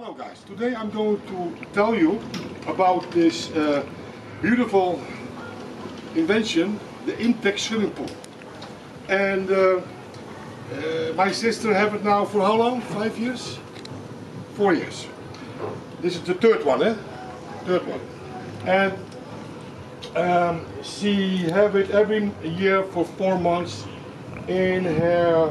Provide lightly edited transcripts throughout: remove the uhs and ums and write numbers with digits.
Hello guys, today I'm going to tell you about this beautiful invention, the Intex swimming pool. And my sister have it now for how long? 5 years? 4 years. This is the third one, eh? Third one. And she have it every year for 4 months in her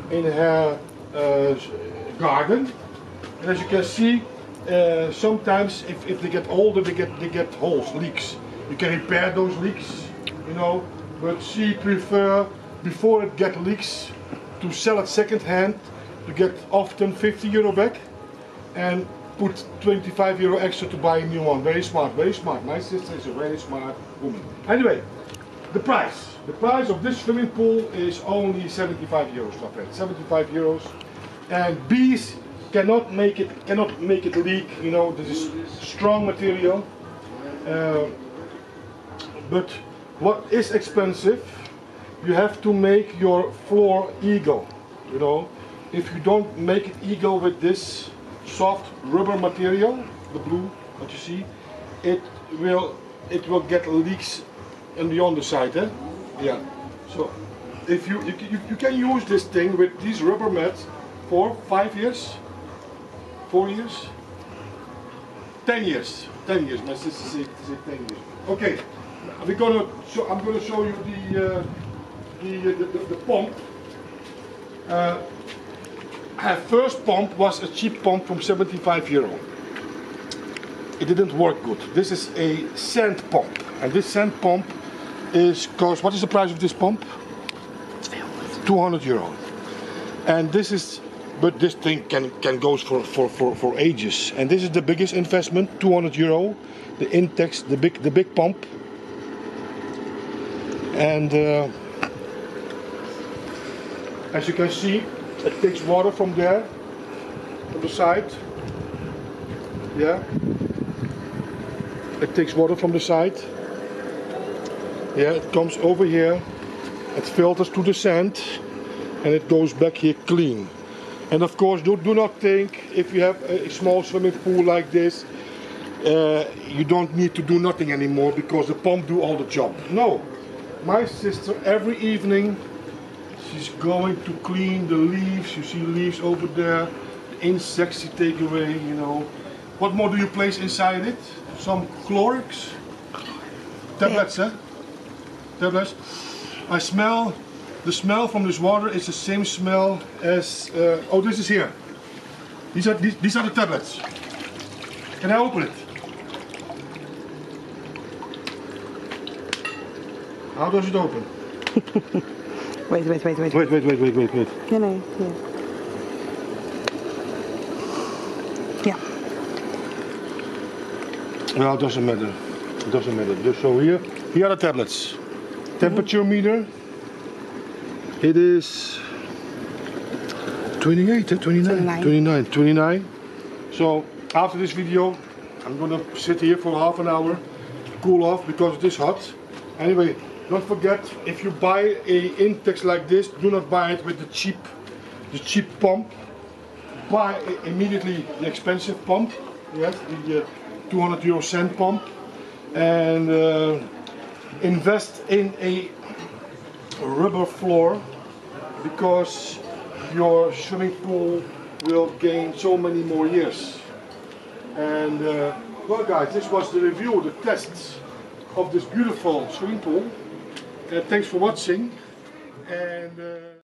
garden. And as you can see, sometimes if they get older, they get holes, leaks. You can repair those leaks, you know. But she prefer, before it get leaks, to sell it second hand, to get often 50 euro back, and put 25 euro extra to buy a new one. Very smart, very smart. My sister is a very smart woman. Anyway, the price. The price of this swimming pool is only 75 euros, my friend. 75 euros. And bees cannot make it leak. You know, this is strong material. But what is expensive? You have to make your floor eagle. You know, if you don't make it eagle with this soft rubber material, the blue, what you see, it will get leaks on the underside, eh? Yeah. So if you can use this thing with these rubber mats for 5 years, 4 years, 10 years. 10 years. My sister said 10 years. Okay. I'm gonna show you the pump. Her first pump was a cheap pump from 75 euro. It didn't work good. This is a sand pump, and this sand pump costs. What is the price of this pump? 200 euro. And this is, but this thing can go for ages. And this is the biggest investment, 200 euro. The Intex, the big pump. And as you can see, it takes water from there, from the side. Yeah. It takes water from the side. Yeah, it comes over here. It filters to the sand, and it goes back here clean. And of course, do not think if you have a small swimming pool like this, you don't need to do nothing anymore because the pump do all the job. No, my sister every evening, she's going to clean the leaves. You see leaves over there, the insects she take away, you know. What more do you place inside it? Some Clorox? Tablets, eh? Tablets. The smell from this water is the same smell as, oh, this is here. These are the tablets. Can I open it? How does it open? Wait. Wait. No, here. Yeah. Well, it doesn't matter. It doesn't matter. So here are the tablets. Temperature meter. It is 28, 29. So after this video, I'm gonna sit here for half an hour to cool off because it is hot. Anyway, don't forget, if you buy a Intex like this, do not buy it with the cheap pump. Buy immediately the expensive pump. Yes, the 200 euro sand pump, and invest in a rubber floor, because your swimming pool will gain so many more years. And well guys, this was the review, the tests of this beautiful swimming pool. Thanks for watching. And